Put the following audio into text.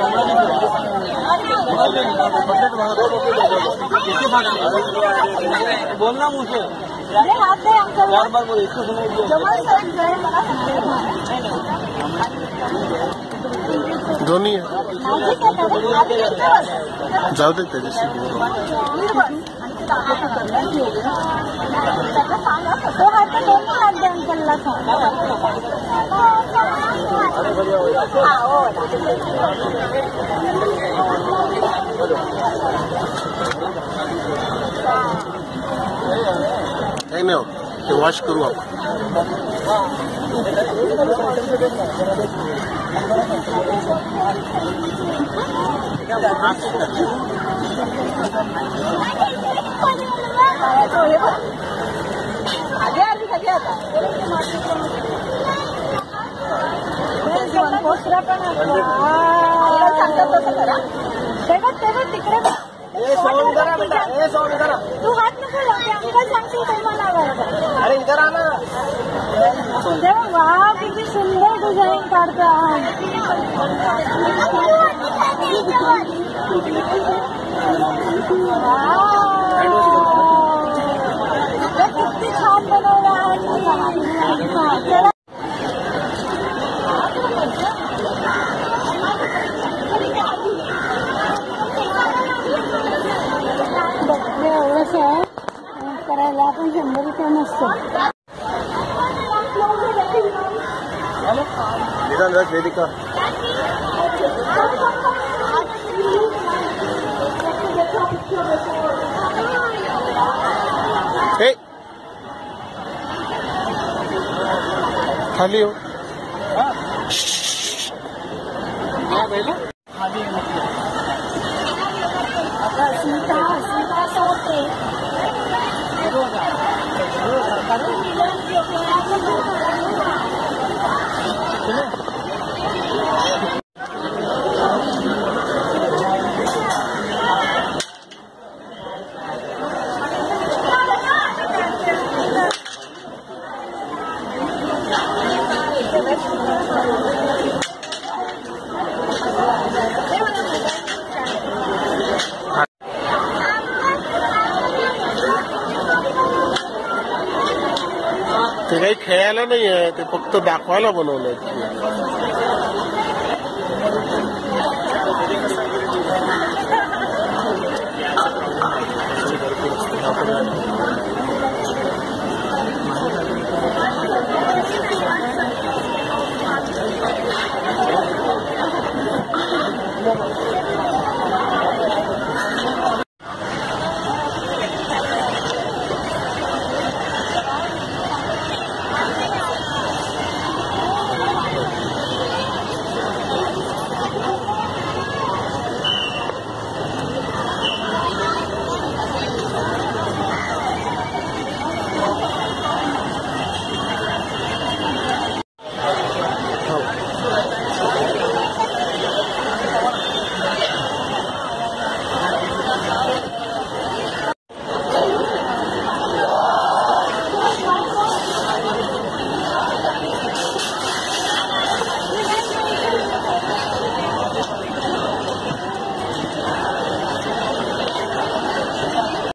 बोलना मुझसे बार बार बोल इसको दोन्ही जाऊ दे त्याच्याशी काही नाही होत ते वॉश करू आपण तू हात नको लावते अंकल सांगते तुम्हाला अरे इधर आना वा किती सुंदर डिझाईन काढतो किती छान बनवलं आहे करायला आपण 100 रुपये नसतो वेदिका खाली हो सीता सोते ते काही खेळायला नाही आहे ते फक्त दाखवायला बनवलंय